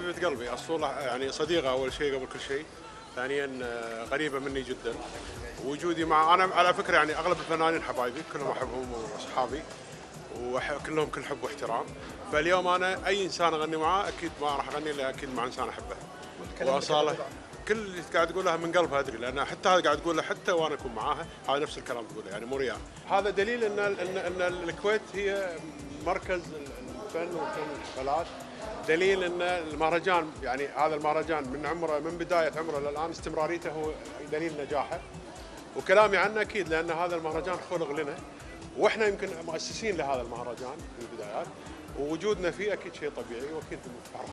حبيبة قلبي، الصولة يعني صديقة أول شيء قبل كل شيء، ثانيا قريبة مني جدا. وجودي مع أنا على فكرة يعني أغلب الفنانين حبايبي كلهم أحبهم وأصحابي، وكلهم كل حب واحترام. فاليوم أنا أي إنسان أغني معاه أكيد ما راح أغني إلا أكيد مع إنسان أحبه. وأصالة كل اللي قاعد تقولها من قلبها أدري، لأن حتى هذا قاعد تقوله حتى وأنا أكون معاها هذا نفس الكلام تقوله، يعني مو رياء. هذا دليل إن الكويت هي مركز الفن وفن الحفلات. دليل ان المهرجان يعني هذا المهرجان من عمره من بدايه عمره للان استمراريته هو دليل نجاحه. وكلامي عنه اكيد لان هذا المهرجان خلق لنا، واحنا يمكن مؤسسين لهذا المهرجان في البدايات، ووجودنا فيه اكيد شيء طبيعي واكيد فرحانين.